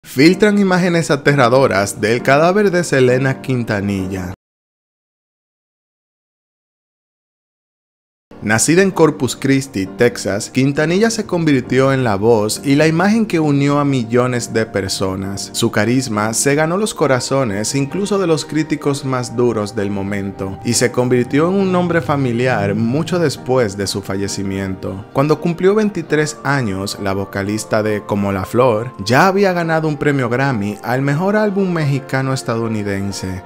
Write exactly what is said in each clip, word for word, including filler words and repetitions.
Filtran imágenes aterradoras del cadáver de Selena Quintanilla. Nacida en Corpus Christi, Texas, Quintanilla se convirtió en la voz y la imagen que unió a millones de personas. Su carisma se ganó los corazones incluso de los críticos más duros del momento y se convirtió en un nombre familiar mucho después de su fallecimiento. Cuando cumplió veintitrés años, la vocalista de Como la Flor ya había ganado un premio Grammy al mejor álbum mexicano-estadounidense.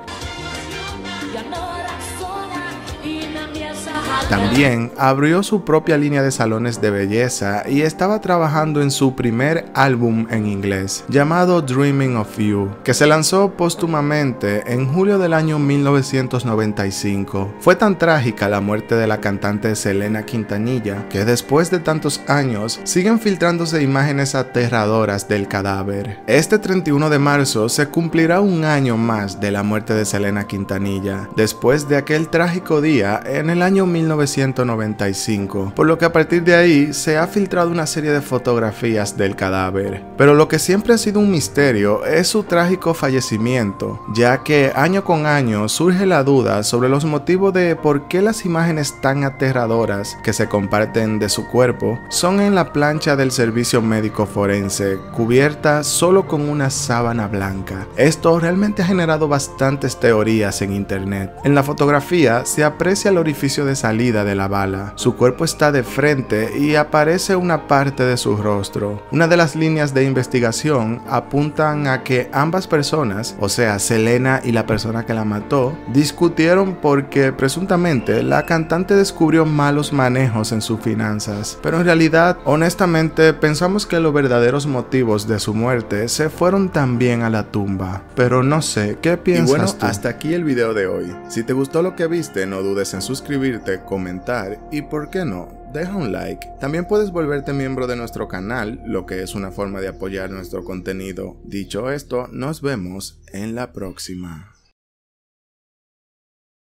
También abrió su propia línea de salones de belleza y estaba trabajando en su primer álbum en inglés, llamado Dreaming of You, que se lanzó póstumamente en julio del año mil novecientos noventa y cinco. Fue tan trágica la muerte de la cantante Selena Quintanilla que después de tantos años siguen filtrándose imágenes aterradoras del cadáver. Este treinta y uno de marzo se cumplirá un año más de la muerte de Selena Quintanilla, después de aquel trágico día en el año mil novecientos noventa y cinco, por lo que a partir de ahí se ha filtrado una serie de fotografías del cadáver. Pero lo que siempre ha sido un misterio es su trágico fallecimiento, ya que año con año surge la duda sobre los motivos de por qué las imágenes tan aterradoras que se comparten de su cuerpo son en la plancha del servicio médico forense, cubierta solo con una sábana blanca. Esto realmente ha generado bastantes teorías en internet. En la fotografía se aprecia el orificio de salida de la bala, su cuerpo está de frente y aparece una parte de su rostro. Una de las líneas de investigación apuntan a que ambas personas, o sea Selena y la persona que la mató, discutieron porque presuntamente la cantante descubrió malos manejos en sus finanzas, pero en realidad honestamente pensamos que los verdaderos motivos de su muerte se fueron también a la tumba. Pero no sé, ¿qué piensas? Y bueno, tú? Hasta aquí el video de hoy. Si te gustó lo que viste, no dudes en suscribirte, comentar y, ¿por qué no?, deja un like. También puedes volverte miembro de nuestro canal, lo que es una forma de apoyar nuestro contenido. Dicho esto, nos vemos en la próxima.